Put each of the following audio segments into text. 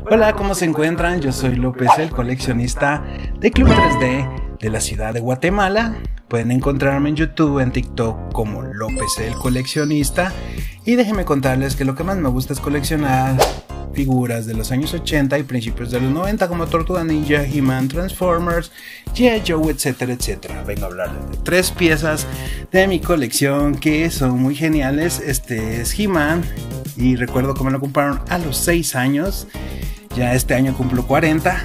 Hola, ¿cómo se encuentran? Yo soy López, el coleccionista de Club 3D de la ciudad de Guatemala. Pueden encontrarme en YouTube, en TikTok como López el coleccionista. Y déjenme contarles que lo que más me gusta es coleccionar figuras de los años 80 y principios de los 90 como Tortuga Ninja, He-Man, Transformers, G.I. Joe, etcétera, etcétera. Vengo a hablarles de 3 piezas de mi colección que son muy geniales. Este es He-Man y recuerdo que me lo compraron a los 6 años. Ya este año cumplo 40.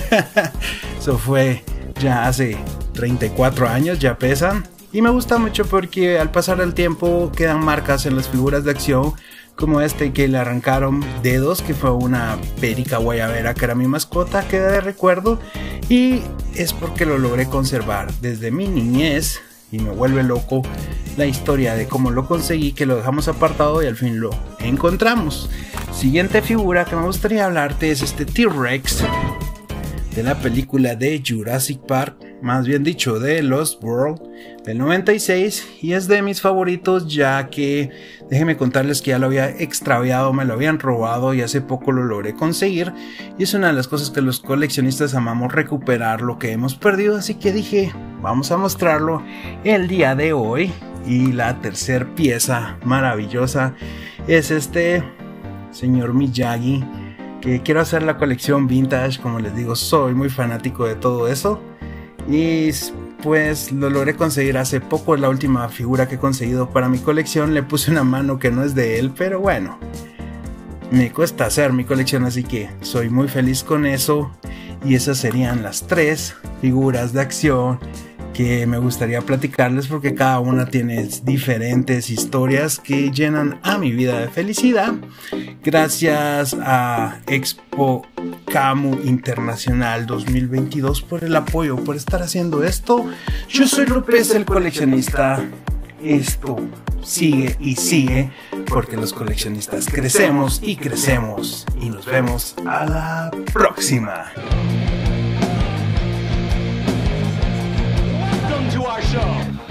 Eso fue ya hace 34 años, ya pesan. Y me gusta mucho porque al pasar el tiempo quedan marcas en las figuras de acción, como este que le arrancaron dedos, que fue una perica guayabera que era mi mascota, queda de recuerdo. Y es porque lo logré conservar desde mi niñez. Y me vuelve loco la historia de cómo lo conseguí, que lo dejamos apartado y al fin lo encontramos. Siguiente figura que me gustaría hablarte es este T-Rex de la película de Jurassic Park, más bien dicho de Lost World del 96, y es de mis favoritos ya que déjenme contarles que ya lo había extraviado, me lo habían robado y hace poco lo logré conseguir, y es una de las cosas que los coleccionistas amamos, recuperar lo que hemos perdido, así que dije vamos a mostrarlo el día de hoy. Y la tercer pieza maravillosa es este señor Miyagi, que quiero hacer la colección vintage. Como les digo, soy muy fanático de todo eso y pues lo logré conseguir hace poco. La última figura que he conseguido para mi colección, le puse una mano que no es de él, pero bueno, me cuesta hacer mi colección, así que soy muy feliz con eso. Y esas serían las 3 figuras de acción que me gustaría platicarles, porque cada una tiene diferentes historias que llenan a mi vida de felicidad. Gracias a Expo Camu Internacional 2022 por el apoyo, por estar haciendo esto. Yo soy López el coleccionista. Esto sigue y sigue porque los coleccionistas crecemos y crecemos, y nos vemos a la próxima. To our show.